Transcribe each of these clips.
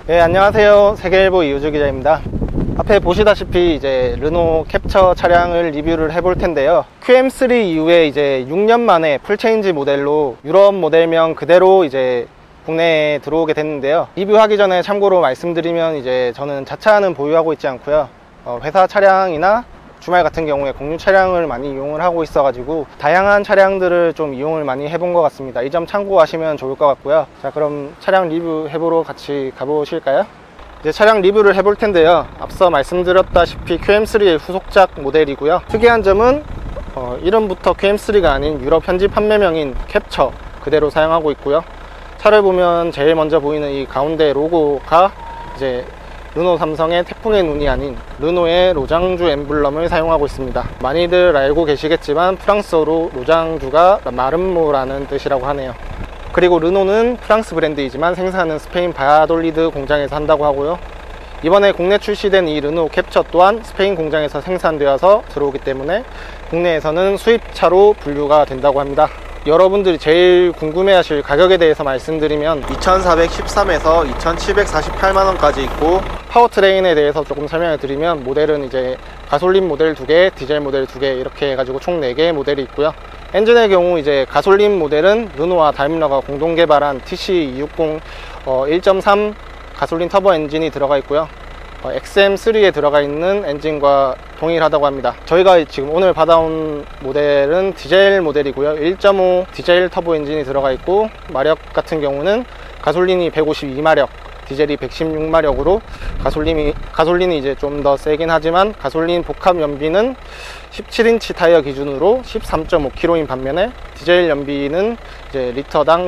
네, 안녕하세요. 세계일보 이우주 기자입니다. 앞에 보시다시피 이제 르노 캡처 차량을 리뷰를 해볼 텐데요. QM3 이후에 이제 6년 만에 풀체인지 모델로 유럽 모델명 그대로 이제 국내에 들어오게 됐는데요. 리뷰하기 전에 참고로 말씀드리면 이제 저는 자차는 보유하고 있지 않고요. 회사 차량이나 주말 같은 경우에 공유 차량을 많이 이용을 하고 있어 가지고 다양한 차량들을 좀 이용을 많이 해본 것 같습니다. 이 점 참고하시면 좋을 것 같고요. 자, 그럼 차량 리뷰 해보러 같이 가보실까요? 이제 차량 리뷰를 해볼 텐데요. 앞서 말씀드렸다시피 QM3의 후속작 모델이고요. 특이한 점은 이름부터 QM3가 아닌 유럽 현지 판매명인 캡처 그대로 사용하고 있고요. 차를 보면 제일 먼저 보이는 이 가운데 로고가 이제 르노 삼성의 태풍의 눈이 아닌 르노의 로장주 엠블럼을 사용하고 있습니다. 많이들 알고 계시겠지만 프랑스어로 로장주가 마름모라는 뜻이라고 하네요. 그리고 르노는 프랑스 브랜드이지만 생산은 스페인 바야돌리드 공장에서 한다고 하고요. 이번에 국내 출시된 이 르노 캡처 또한 스페인 공장에서 생산되어서 들어오기 때문에 국내에서는 수입차로 분류가 된다고 합니다. 여러분들이 제일 궁금해하실 가격에 대해서 말씀드리면 2413에서 2748만원까지 있고, 파워트레인에 대해서 조금 설명을 드리면 모델은 이제 가솔린 모델 2개, 디젤 모델 2개 이렇게 해가지고 총 4개의 모델이 있고요. 엔진의 경우 이제 가솔린 모델은 르노와 다임러가 공동 개발한 TC260 1.3 가솔린 터보 엔진이 들어가 있고요. XM3에 들어가 있는 엔진과 동일하다고 합니다. 저희가 지금 오늘 받아온 모델은 디젤 모델이고요. 1.5 디젤 터보 엔진이 들어가 있고, 마력 같은 경우는 가솔린이 152마력, 디젤이 116마력으로 가솔린이 이제 좀 더 세긴 하지만 가솔린 복합 연비는 17인치 타이어 기준으로 13.5km인 반면에 디젤 연비는 이제 리터당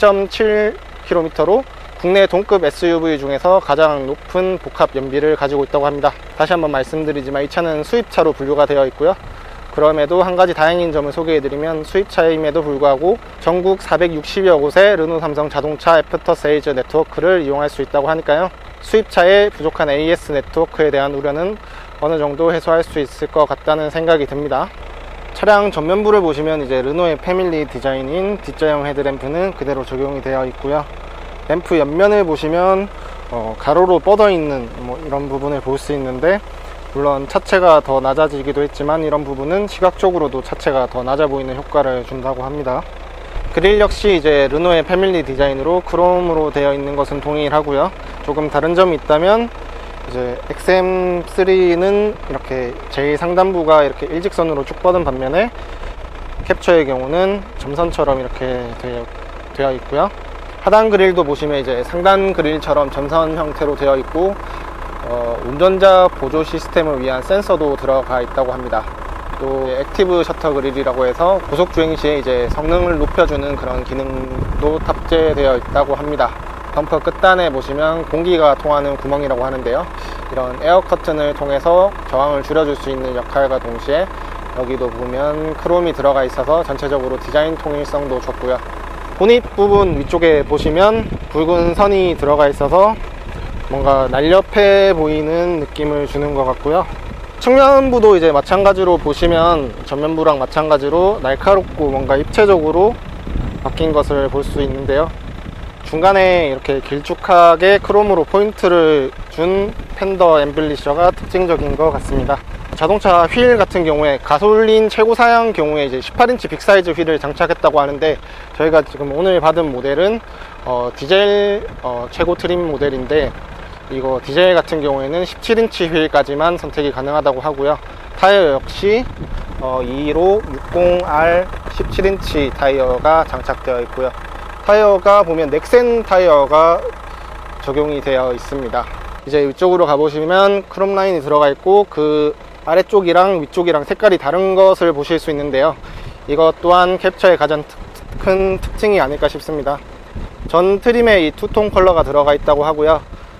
17.7km로 국내 동급 SUV 중에서 가장 높은 복합 연비를 가지고 있다고 합니다. 다시 한번 말씀드리지만 이 차는 수입차로 분류가 되어 있고요. 그럼에도 한 가지 다행인 점을 소개해드리면 수입차임에도 불구하고 전국 460여 곳의 르노 삼성 자동차 애프터 세일즈 네트워크를 이용할 수 있다고 하니까요. 수입차의 부족한 AS 네트워크에 대한 우려는 어느 정도 해소할 수 있을 것 같다는 생각이 듭니다. 차량 전면부를 보시면 이제 르노의 패밀리 디자인인 D자형 헤드램프는 그대로 적용이 되어 있고요. 램프 옆면을 보시면 가로로 뻗어 있는 이런 부분을 볼 수 있는데, 물론 차체가 더 낮아지기도 했지만 이런 부분은 시각적으로도 차체가 더 낮아 보이는 효과를 준다고 합니다. 그릴 역시 이제 르노의 패밀리 디자인으로 크롬으로 되어 있는 것은 동일하고요. 조금 다른 점이 있다면 이제 XM3는 이렇게 제일 상단부가 이렇게 일직선으로 쭉 뻗은 반면에 캡처의 경우는 점선처럼 이렇게 되어 있고요. 하단 그릴도 보시면 이제 상단 그릴처럼 점선 형태로 되어 있고, 운전자 보조 시스템을 위한 센서도 들어가 있다고 합니다. 또 액티브 셔터 그릴이라고 해서 고속 주행 시에 이제 성능을 높여주는 그런 기능도 탑재되어 있다고 합니다. 범퍼 끝단에 보시면 공기가 통하는 구멍이라고 하는데요. 이런 에어 커튼을 통해서 저항을 줄여줄 수 있는 역할과 동시에 여기도 보면 크롬이 들어가 있어서 전체적으로 디자인 통일성도 좋고요. 보닛 부분 위쪽에 보시면 붉은 선이 들어가 있어서 뭔가 날렵해 보이는 느낌을 주는 것 같고요. 측면부도 이제 마찬가지로 보시면 전면부랑 마찬가지로 날카롭고 뭔가 입체적으로 바뀐 것을 볼 수 있는데요. 중간에 이렇게 길쭉하게 크롬으로 포인트를 준 팬더 엠블리셔가 특징적인 것 같습니다. 자동차 휠 같은 경우에 가솔린 최고 사양 경우에 이제 18인치 빅사이즈 휠을 장착했다고 하는데, 저희가 지금 오늘 받은 모델은 디젤 최고 트림 모델인데, 이거 디젤 같은 경우에는 17인치 휠까지만 선택이 가능하다고 하고요. 타이어 역시 2로 60R 17인치 타이어가 장착되어 있고요. 타이어가 보면 넥센 타이어가 적용이 되어 있습니다. 이제 이쪽으로 가보시면 크롬 라인이 들어가 있고, 그 아래쪽이랑 위쪽이랑 색깔이 다른 것을 보실 수 있는데요. 이것 또한 캡처의 가장 큰 특징이 아닐까 싶습니다. 전 트림에 이 투톤 컬러가 들어가 있다고 하고요.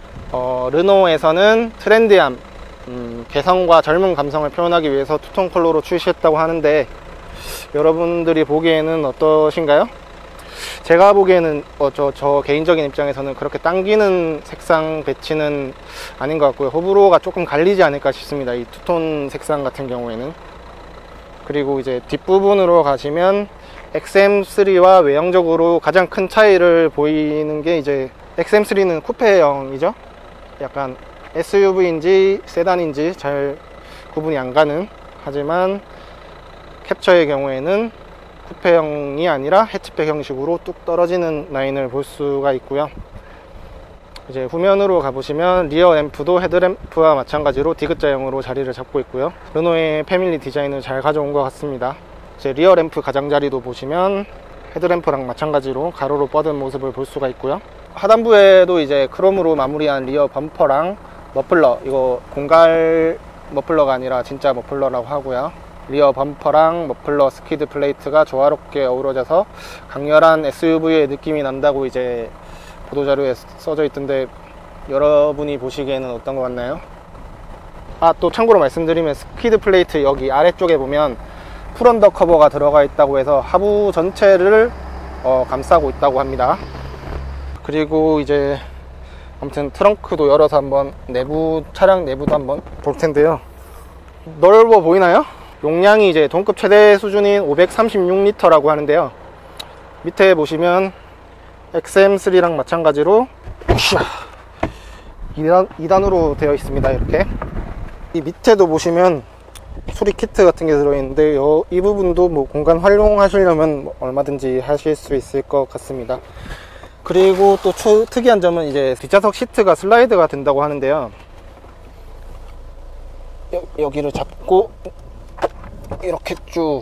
르노에서는 트렌디함, 개성과 젊은 감성을 표현하기 위해서 투톤 컬러로 출시했다고 하는데, 여러분들이 보기에는 어떠신가요? 제가 보기에는 저 개인적인 입장에서는 그렇게 당기는 색상 배치는 아닌 것 같고요. 호불호가 조금 갈리지 않을까 싶습니다, 이 투톤 색상 같은 경우에는. 그리고 이제 뒷부분으로 가시면 XM3와 외형적으로 가장 큰 차이를 보이는 게 이제 XM3는 쿠페형이죠. 약간 SUV인지 세단인지 잘 구분이 안 가는, 하지만 캡처의 경우에는 쿠페형이 아니라 해치백 형식으로 뚝 떨어지는 라인을 볼 수가 있고요. 이제 후면으로 가보시면 리어 램프도 헤드램프와 마찬가지로 디귿자형으로 자리를 잡고 있고요. 르노의 패밀리 디자인을 잘 가져온 것 같습니다. 이제 리어 램프 가장자리도 보시면 헤드램프랑 마찬가지로 가로로 뻗은 모습을 볼 수가 있고요. 하단부에도 이제 크롬으로 마무리한 리어 범퍼랑 머플러, 이거 공갈 머플러가 아니라 진짜 머플러라고 하고요. 리어 범퍼랑 머플러 스키드 플레이트가 조화롭게 어우러져서 강렬한 SUV의 느낌이 난다고 이제 보도자료에 써져 있던데, 여러분이 보시기에는 어떤 것 같나요? 또 참고로 말씀드리면 스키드 플레이트 여기 아래쪽에 보면 풀 언더 커버가 들어가 있다고 해서 하부 전체를 감싸고 있다고 합니다. 그리고 이제 아무튼 트렁크도 열어서 한번 차량 내부도 한번 볼 텐데요. 넓어 보이나요? 용량이 이제 동급 최대 수준인 536리터라고 하는데요. 밑에 보시면 XM3랑 마찬가지로 2단으로 되어 있습니다. 이렇게 이 밑에도 보시면 수리 키트 같은 게 들어있는데, 이 부분도 뭐 공간 활용하시려면 얼마든지 하실 수 있을 것 같습니다. 그리고 또 특이한 점은 이제 뒷좌석 시트가 슬라이드가 된다고 하는데요. 여기를 잡고 이렇게 쭉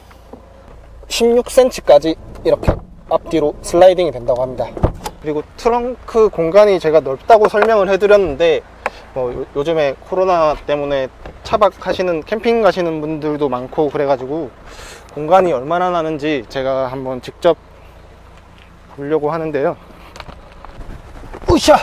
16cm까지 이렇게 앞뒤로 슬라이딩이 된다고 합니다. 그리고 트렁크 공간이 제가 넓다고 설명을 해드렸는데, 요즘에 코로나 때문에 차박 하시는, 캠핑 가시는 분들도 많고 그래가지고 공간이 얼마나 나는지 제가 한번 직접 보려고 하는데요. 으쌰!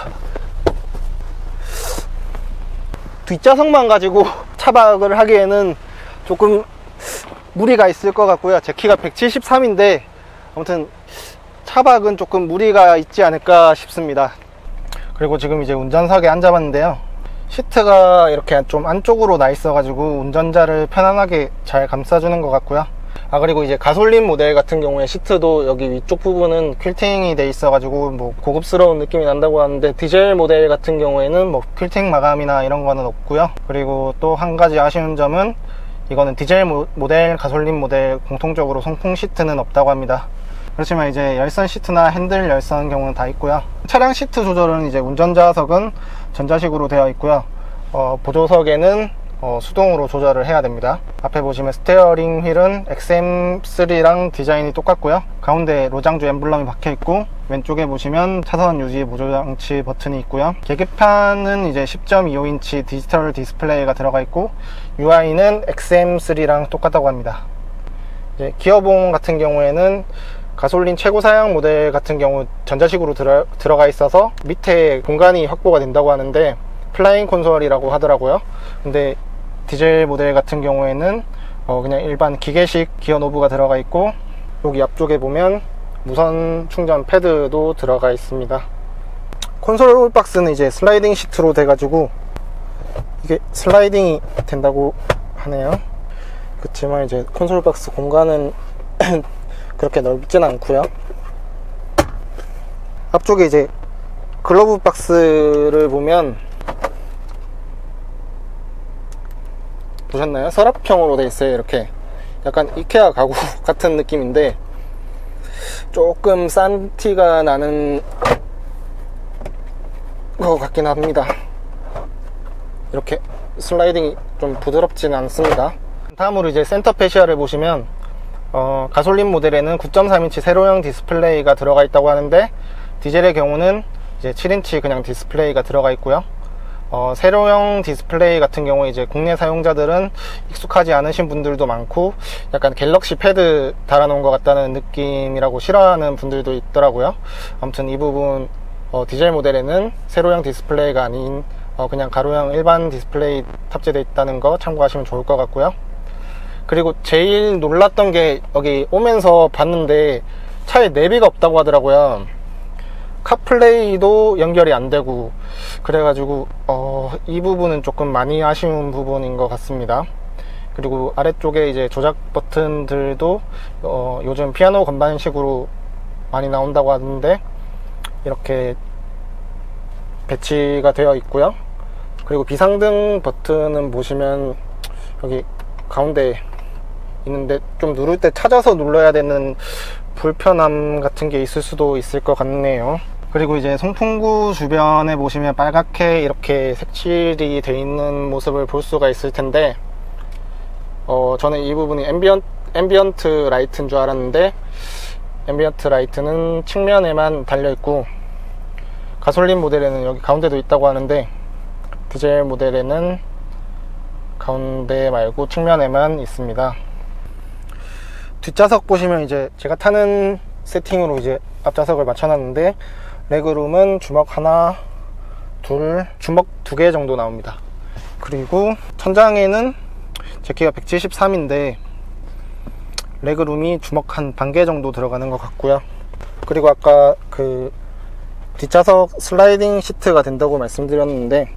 뒷좌석만 가지고 차박을 하기에는 조금 무리가 있을 것 같고요. 제 키가 173인데 아무튼 차박은 조금 무리가 있지 않을까 싶습니다. 그리고 지금 이제 운전석에 앉아봤는데요. 시트가 이렇게 좀 안쪽으로 나 있어 가지고 운전자를 편안하게 잘 감싸주는 것 같고요. 그리고 이제 가솔린 모델 같은 경우에 시트도 여기 위쪽 부분은 퀼팅이 돼 있어 가지고 뭐 고급스러운 느낌이 난다고 하는데, 디젤 모델 같은 경우에는 뭐 퀼팅 마감이나 이런 거는 없고요. 그리고 또 한 가지 아쉬운 점은 이거는 디젤 모델, 가솔린 모델 공통적으로 송풍 시트는 없다고 합니다. 그렇지만 이제 열선 시트나 핸들 열선 경우는 다 있고요. 차량 시트 조절은 이제 운전자석은 전자식으로 되어 있고요. 보조석에는 수동으로 조절을 해야 됩니다. 앞에 보시면 스티어링 휠은 XM3랑 디자인이 똑같고요. 가운데 로장주 엠블럼이 박혀 있고, 왼쪽에 보시면 차선 유지 보조장치 버튼이 있고요. 계기판은 이제 10.25인치 디지털 디스플레이가 들어가 있고, UI는 XM3랑 똑같다고 합니다. 이제 기어봉 같은 경우에는 가솔린 최고 사양 모델 같은 경우 전자식으로 들어가 있어서 밑에 공간이 확보가 된다고 하는데, 플라잉 콘솔이라고 하더라고요. 근데 디젤 모델 같은 경우에는 그냥 일반 기계식 기어 노브가 들어가 있고, 여기 앞쪽에 보면 무선 충전 패드도 들어가 있습니다. 콘솔 박스는 이제 슬라이딩 시트로 돼가지고 이게 슬라이딩이 된다고 하네요. 그렇지만 이제 콘솔 박스 공간은 그렇게 넓진 않고요. 앞쪽에 이제 글러브 박스를 보면, 보셨나요? 서랍형으로 되어 있어요. 이렇게 약간 이케아 가구 같은 느낌인데 조금 싼 티가 나는 것 같긴 합니다. 이렇게 슬라이딩이 좀 부드럽지는 않습니다. 다음으로 이제 센터 패시아를 보시면 가솔린 모델에는 9.3인치 세로형 디스플레이가 들어가 있다고 하는데, 디젤의 경우는 이제 7인치 그냥 디스플레이가 들어가 있고요. 세로형 디스플레이 같은 경우에 이제 국내 사용자들은 익숙하지 않으신 분들도 많고, 약간 갤럭시 패드 달아놓은 것 같다는 느낌이라고 싫어하는 분들도 있더라고요. 아무튼 이 부분 디젤 모델에는 세로형 디스플레이가 아닌 그냥 가로형 일반 디스플레이 탑재되어 있다는 거 참고하시면 좋을 것 같고요. 그리고 제일 놀랐던 게, 여기 오면서 봤는데 차에 내비가 없다고 하더라고요. 카플레이도 연결이 안 되고 그래가지고 이 부분은 조금 많이 아쉬운 부분인 것 같습니다. 그리고 아래쪽에 이제 조작 버튼들도 요즘 피아노 건반식으로 많이 나온다고 하는데, 이렇게 배치가 되어 있고요. 그리고 비상등 버튼은 보시면 여기 가운데 있는데 좀 누를 때 찾아서 눌러야 되는 불편함 같은 게 있을 수도 있을 것 같네요. 그리고 이제 송풍구 주변에 보시면 빨갛게 이렇게 색칠이 되어 있는 모습을 볼 수가 있을 텐데 저는 이 부분이 앰비언트 라이트인 줄 알았는데 앰비언트 라이트는 측면에만 달려 있고 가솔린 모델에는 여기 가운데도 있다고 하는데 디젤 모델에는 가운데 말고 측면에만 있습니다. 뒷좌석 보시면 이제 제가 타는 세팅으로 이제 앞좌석을 맞춰놨는데 레그룸은 주먹 하나, 둘, 주먹 2개 정도 나옵니다. 그리고 천장에는 제 키가 173인데 레그룸이 주먹 한 반 개 정도 들어가는 것 같고요. 그리고 아까 그 뒷좌석 슬라이딩 시트가 된다고 말씀드렸는데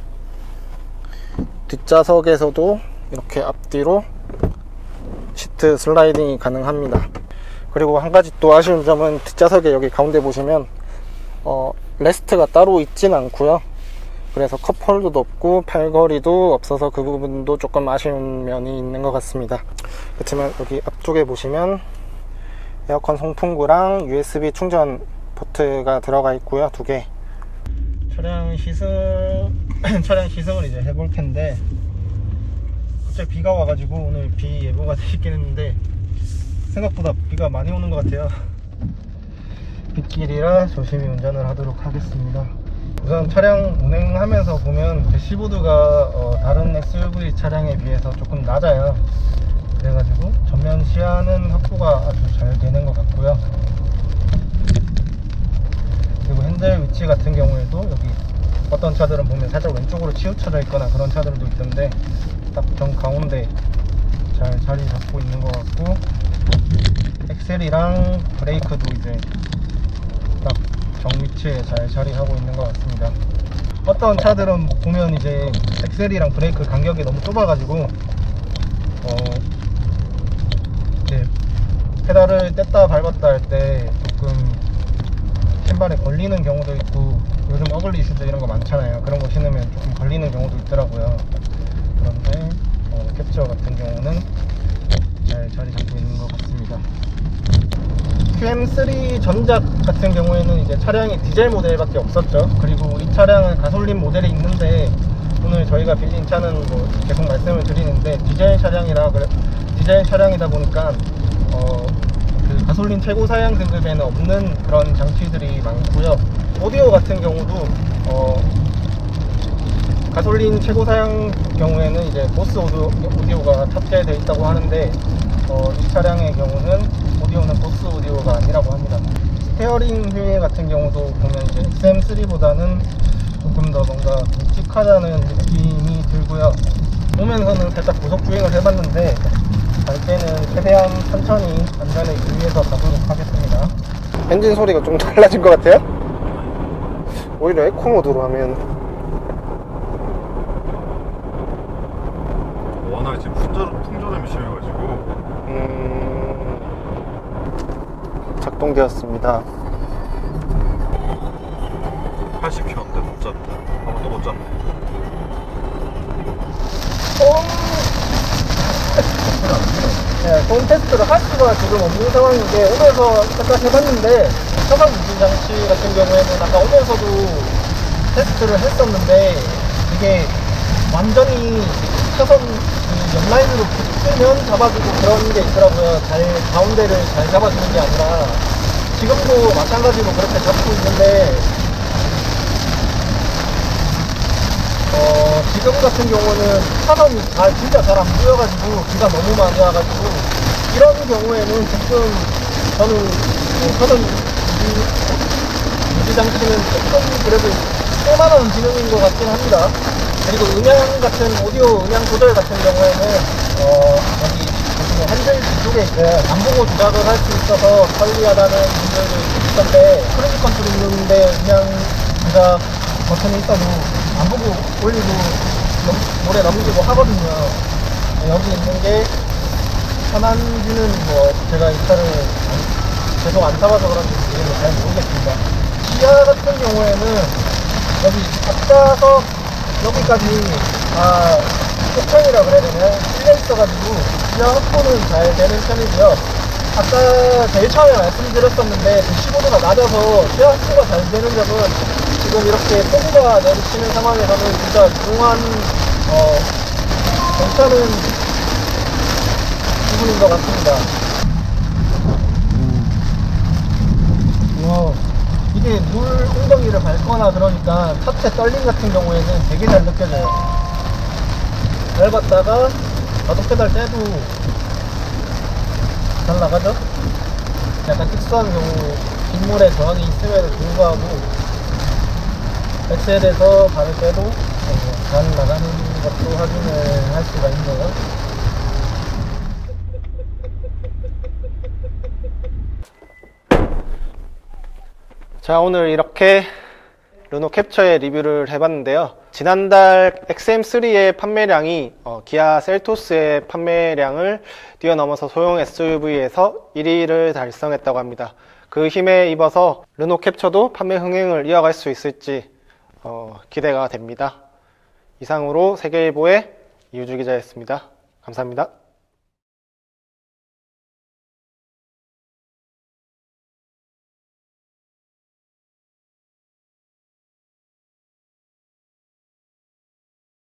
뒷좌석에서도 이렇게 앞뒤로 시트 슬라이딩이 가능합니다. 그리고 한 가지 또 아쉬운 점은 뒷좌석에 여기 가운데 보시면 레스트가 따로 있진 않고요. 그래서 컵홀더도 없고 팔걸이도 없어서 그 부분도 조금 아쉬운 면이 있는 것 같습니다. 그렇지만 여기 앞쪽에 보시면 에어컨 송풍구랑 USB 충전 포트가 들어가 있고요. 2개. 차량 시승을 이제 해볼 텐데 갑자기 비가 와가지고 오늘 비 예보가 돼 있긴 했는데 생각보다 비가 많이 오는 것 같아요. 빗길이라 조심히 운전을 하도록 하겠습니다. 우선 차량 운행하면서 보면 대시보드가 다른 SUV 차량에 비해서 조금 낮아요. 그래가지고 전면 시야는 확보가 아주 잘 되는 것 같고요. 그리고 핸들 위치 같은 경우에도 여기 어떤 차들은 보면 살짝 왼쪽으로 치우쳐져 있거나 그런 차들도 있던데 딱 정 가운데 잘 자리 잡고 있는 것 같고 엑셀이랑 브레이크도 이제 딱 정 위치에 잘 자리하고 있는 것 같습니다. 어떤 차들은 보면 이제 엑셀이랑 브레이크 간격이 너무 좁아가지고 이제 페달을 뗐다 밟았다 할 때 조금 신발에 걸리는 경우도 있고 요즘 어글리 슈즈 이런 거 많잖아요. 그런 거 신으면 조금 걸리는 경우도 있더라고요. 그런데 캡처 같은 경우는 잘 자리 잡고 있는 것 같습니다. QM3 전작 같은 경우에는 이제 차량이 디젤 모델밖에 없었죠. 그리고 이 차량은 가솔린 모델이 있는데 오늘 저희가 빌린 차는 뭐 계속 말씀을 드리는데 디젤 차량이다 보니까 그 가솔린 최고 사양 등급에는 없는 그런 장치들이 많고요. 오디오 같은 경우도 가솔린 최고 사양 경우에는 이제 보스 오디오가 탑재되어 있다고 하는데 이 차량의 경우는 오디오는 보스 오디오가 아니라고 합니다. 스테어링 휠 같은 경우도 보면 이제 XM3보다는 조금 더 뭔가 묵직하다는 느낌이 들고요. 오면서는 살짝 고속 주행을 해봤는데 갈 때는 최대한 천천히 안전에 유의해서 가도록 하겠습니다. 엔진 소리가 좀 달라진 것 같아요. 오히려 에코 모드로 하면 워낙 지금 풍조름이 심해가지고 작동되었습니다. 80km인데 못 잤다. 아마 또 못 잤네. 네, 소음 테스트를 할 수가 지금 없는 상황인데 오면서 잠깐 해봤는데 차선 유지 장치 같은 경우에는 아까 오면서도 테스트를 했었는데 이게 완전히 차선 옆라인으로 붙으면 잡아주고 그런 게 있더라고요. 가운데를 잘 잡아주는 게 아니라 지금도 마찬가지로 그렇게 잡고 있는데 지금 같은 경우는 차선이 진짜 잘 안 보여가지고 비가 너무 많이 와가지고 이런 경우에는 조금 저는 차선 유지 장치는 조금 그래도 쓸만한 기능인 것 같긴 합니다. 그리고 음향 같은 오디오 음향 조절 같은 경우에는 여기 보시면 핸들 뒤쪽에 안 보고 조작을 할 수 있어서 편리하다는 분들도 있던데 크루즈 컨트롤 있는데 음향 조작 버튼이 있어도 안 보고 올리고 노래 넘기고 하거든요. 여기 있는 게 편한지는 뭐 제가 이 차를 계속 안 타봐서 그런지 잘 모르겠습니다. 기아 같은 경우에는 여기 앞좌석 여기까지 다 폭탄이라 그래야 되나요? 뚫려 있어가지고 기어 확보는 잘 되는 편이고요. 아까 제일 처음에 말씀드렸었는데 15도가 낮아서 기어 확보가 잘 되는 점은 지금 이렇게 폭우가 내리치는 상황에서는 진짜 중요한 괜찮은 부분인 것 같습니다. 이게 물 웅덩이를 밟거나 그러니까 차체 떨림 같은 경우에는 되게 잘 느껴져요. 밟았다가 자동 페달 떼도 잘 나가죠? 약간 특수한 경우 빗물에 저항이 있음에도 불구하고 엑셀에서 발을 빼도 잘 나가는 것도 확인을 할 수가 있네요. 자, 오늘 이렇게 르노 캡처의 리뷰를 해봤는데요. 지난달 XM3의 판매량이 기아 셀토스의 판매량을 뛰어넘어서 소형 SUV에서 1위를 달성했다고 합니다. 그 힘에 입어서 르노 캡처도 판매 흥행을 이어갈 수 있을지 기대가 됩니다. 이상으로 세계일보의 이우주 기자였습니다. 감사합니다.